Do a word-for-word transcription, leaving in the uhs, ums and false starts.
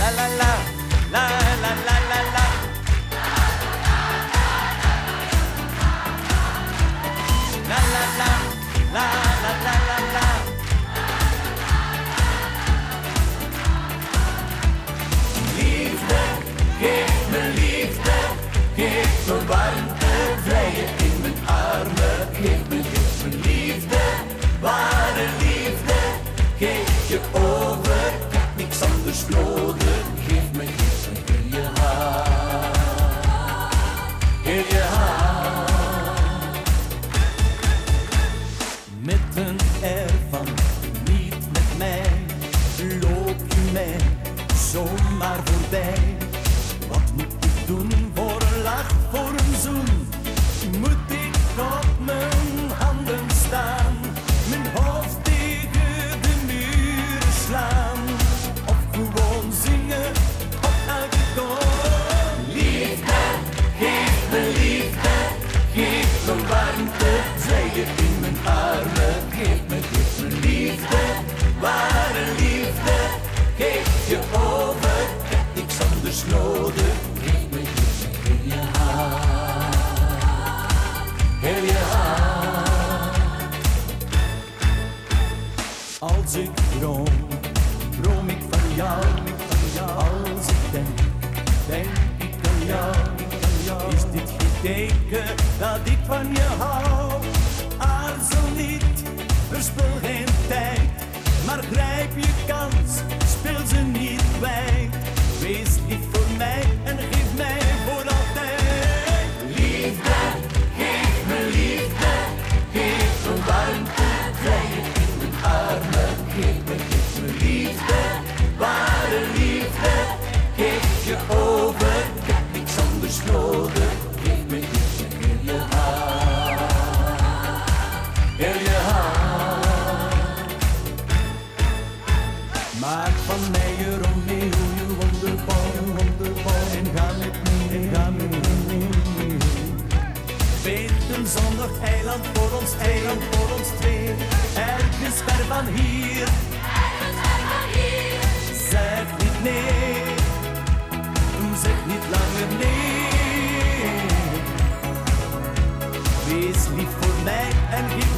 La la la, la la la la la. La la la, la la la la la. Liefde, geef me liefde, geef me warmte, vrije in mijn armen. Geef me, geef me liefde, ware liefde, geef je over, ik heb niks anders nodig. Geef me, geef me heel je hart, heel je hart. Mitten ervan, niet met mij, loop je mij zomaar voorbij. Wat moet ik doen voor een lach, voor een zoen? Moet ik op mijn handen staan, mijn hoofd tegen de muren slaan, of gewoon zingen op elke toon? Liefde, geef me liefde, geef me warmte, vrije in mijn armen. Geef me, geef me liefde, ware liefde, geef je over, ik heb niks anders nodig. Geef me, geef me heel je hart, heel je hart. Als ik droom, droom ik van jou, van jou. Als ik denk, denk ik aan jou, aan jou. Is dit geen teken dat ik van je hou? Aarzel niet, verspil geen tijd, maar grijp je kans, speel ze niet kwijt. Wees lief voor mij en geef mij voor altijd. Liefde, geef me liefde, geef me warmte, vrije in mijn armen. Geef me, geef me liefde, ware liefde, geef je over, ik heb niks anders nodig. Geef me, geef me heel je hart, heel je hart. Maak van mij je Romeo, je wonderbal, je wonderbal. En ga met me, en ga met me mee. Weet een zondag eiland voor ons, eiland voor ons twee. Ergens ver van hier, ergens ver van hier. Zeg niet nee, zeg niet langer nee. Wees lief voor mij en geef